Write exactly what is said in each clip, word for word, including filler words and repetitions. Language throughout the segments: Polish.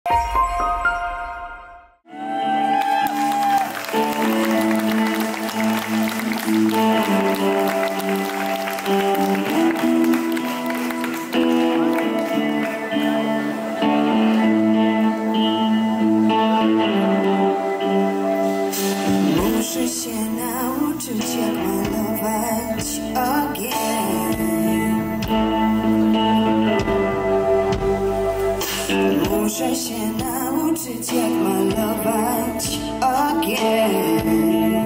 Muszę się nauczyć, jak malować ogień. Muszę się nauczyć, jak malować ogień.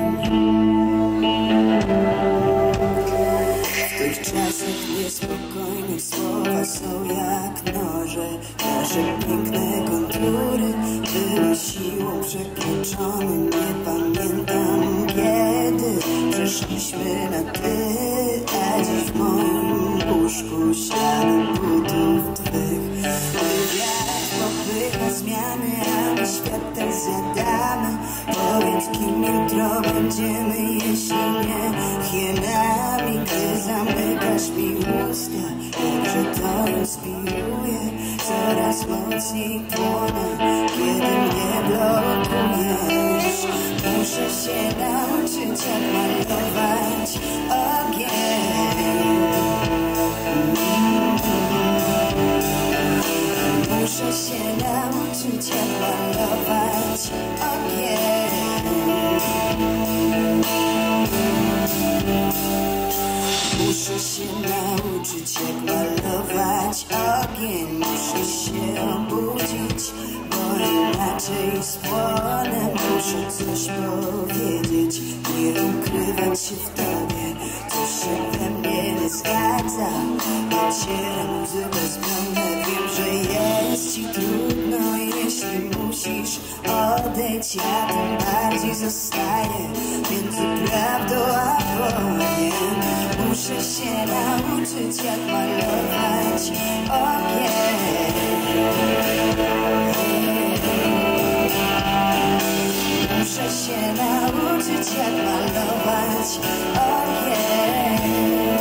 W tych czasach niespokojnych słowa są jak noże. Nasze piękne kontury były siłą przekroczoną. Nie pamiętam, kiedy przeszliśmy na ty, a dziś w moim łóżku ślady butów twych. Wywiad popycha zmiany, a my świat ten zjadamy. Powiedz, kim jutro będziemy, jeśli nie hienami. Gdy zamykasz mi usta, jakże to inspiruje. Coraz mocniej płonę, kiedy mnie blokujesz. Muszę się nauczyć, jak malować ogień. Muszę się nauczyć, jak malować ogień. Muszę się nauczyć, jak malować ogień. Muszę się obudzić, bo inaczej spłonę. Muszę coś powiedzieć, nie ukrywać się w tobie. Coś się we mnie nie zgadza. Ocieram łzy bezbronne, wiem, że jest ci trudno. Jeśli musisz odejść, ja tym bardziej zostaję między prawdą a wojnem. Muszę się nauczyć, jak malować ogień. Muszę się nauczyć, jak malować ogień.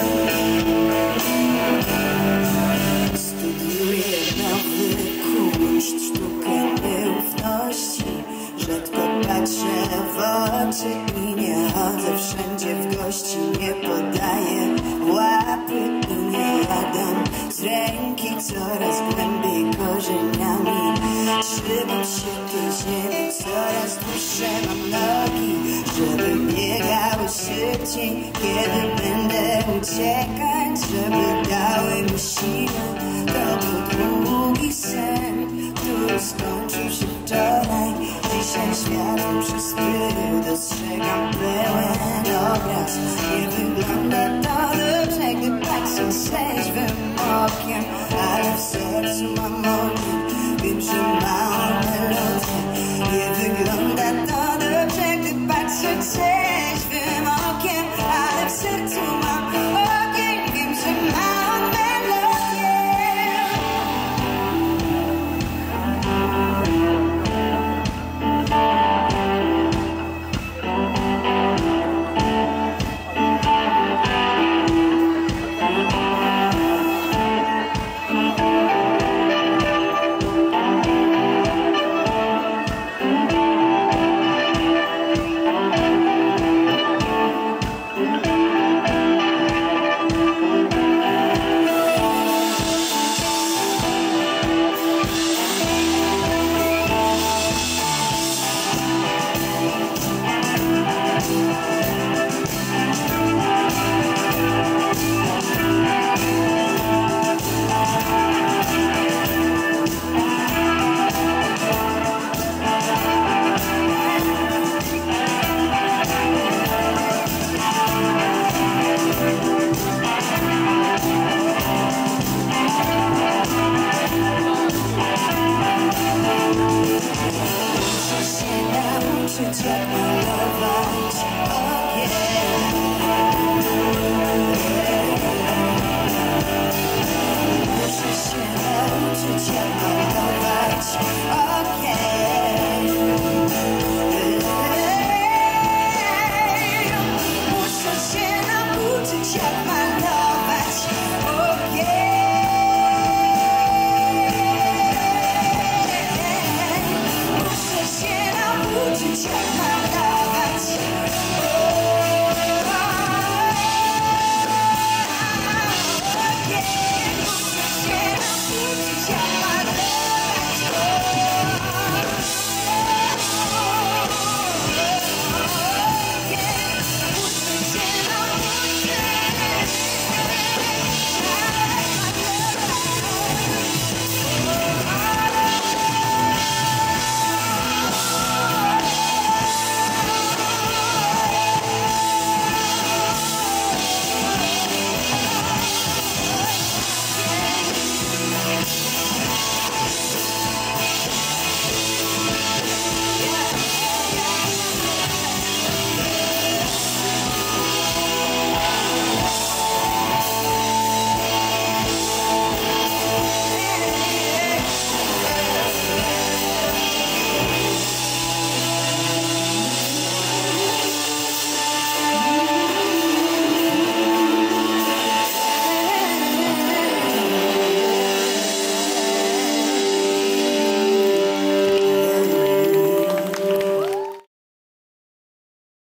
Studiuję nowy kunszt, sztukę nieufności. Rzadko patrzę w oczy i nie chodzę wszędzie w gości. Nie podaję łapy i nie jadam z ręki coraz głębiej korzeniami. Trzymam się tej ziemi, coraz dłuższe mam nogi, żeby biegały szybciej, kiedy będę uciekać, żeby dały mi siłę. To był długi sen, który skończył się wczoraj. Dzisiaj światło przyspieje, dostrzegam pełen obraz. Nie wygląda to dobrze, gdy patrzę trzeźwym okiem, ale w sercu mam ogień.